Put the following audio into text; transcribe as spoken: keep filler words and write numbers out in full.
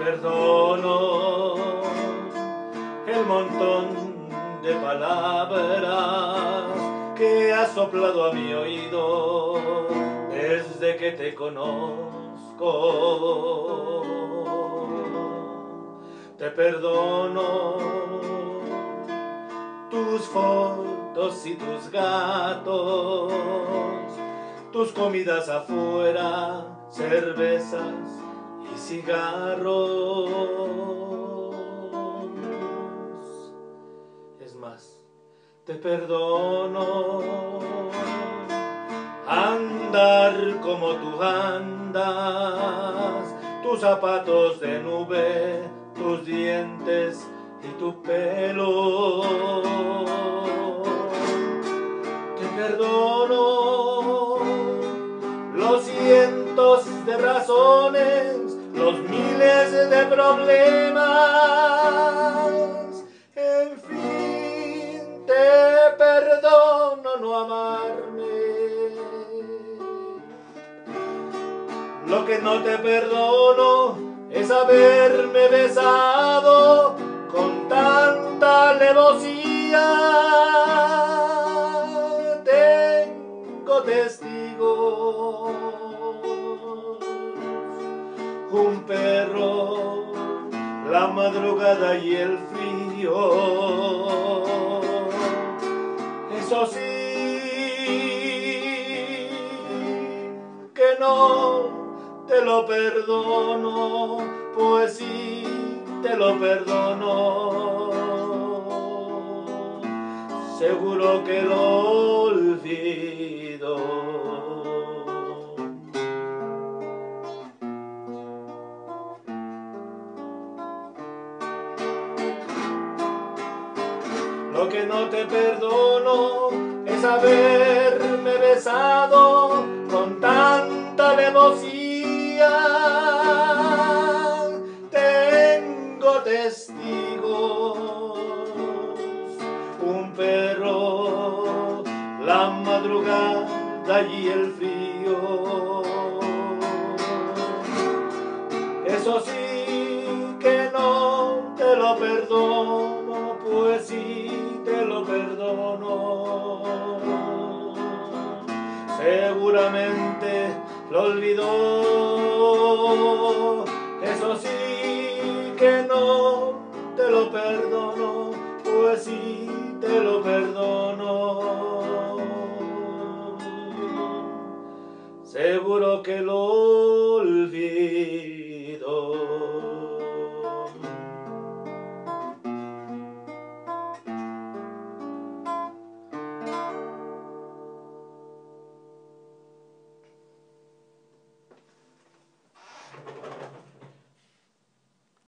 perdono el montón de palabras que has soplado a mi oído desde que te conozco. Te perdono tus fotos y tus gatos, tus comidas afuera, cervezas y cigarros. Es más, te perdono andar como tú andas, tus zapatos de nube, tus dientes y tu pelo. Te perdono los cientos de razones, los miles de problemas. En fin, te perdono no amarme. Lo que no te perdono es haberme besado con tanta alevosía. Tengo testigos, un perro, la madrugada y el frío. Eso sí que no te lo perdono, pues sí te lo perdono. Seguro que lo olvido. Lo que no te perdono es haberme besado con tanta alevosía. Tengo testigos, un perro, la madrugada y el frío. Eso sí que no te lo perdono, pues sí te lo perdono. Seguramente lo olvidó. Eso sí que no te lo perdono, pues sí te lo perdono. Seguro que lo